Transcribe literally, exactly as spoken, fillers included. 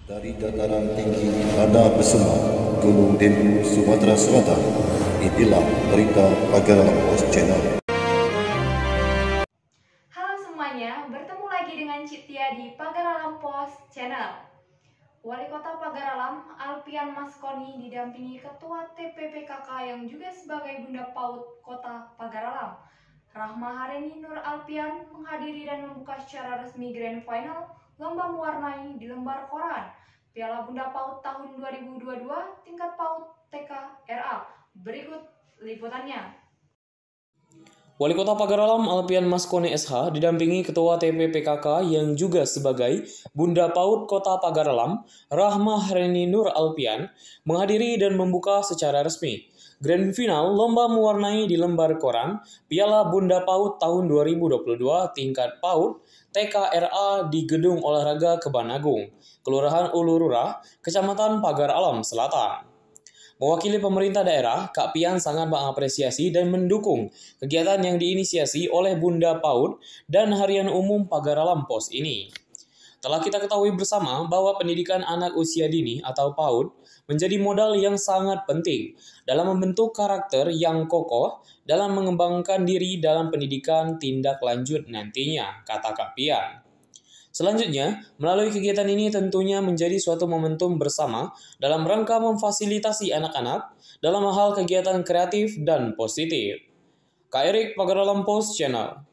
Dari dataran tinggi Tanah Besema, Gunung Dempu, Sumatera Selatan, inilah berita Pagar Alam Pos Channel. Halo semuanya, bertemu lagi dengan Citya di Pagar Alam Pos Channel. Wali Kota Pagar Alam, Alpian Maskoni, didampingi Ketua T P P K K yang juga sebagai Bunda PAUD Kota Pagar Alam, Rahma Hareni Nur Alpian, menghadiri dan membuka secara resmi Grand Final Lomba Mewarnai di lembar koran Piala Bunda PAUD tahun dua ribu dua puluh dua tingkat PAUD T K R A. Berikut liputannya. Wali Kota Pagar Alam Alpian Maskoni S H didampingi Ketua T P P K K yang juga sebagai Bunda PAUD Kota Pagar Alam, Rahma Hareni Nur Alpian, menghadiri dan membuka secara resmi Grand Final Lomba Mewarnai di lembar koran Piala Bunda PAUD tahun dua ribu dua puluh dua tingkat PAUD T K R A di Gedung Olahraga Kebon Agung, Kelurahan Ulurura, Kecamatan Pagar Alam Selatan. Mewakili pemerintah daerah, Kak Pian sangat mengapresiasi dan mendukung kegiatan yang diinisiasi oleh Bunda PAUD dan Harian Umum Pagar Alam Pos ini. Telah kita ketahui bersama bahwa pendidikan anak usia dini atau PAUD menjadi modal yang sangat penting dalam membentuk karakter yang kokoh dalam mengembangkan diri dalam pendidikan tindak lanjut nantinya, kata Kak Pian. Selanjutnya, melalui kegiatan ini tentunya menjadi suatu momentum bersama dalam rangka memfasilitasi anak-anak dalam hal kegiatan kreatif dan positif. Kak Erik, Pagar Alam Pos Channel.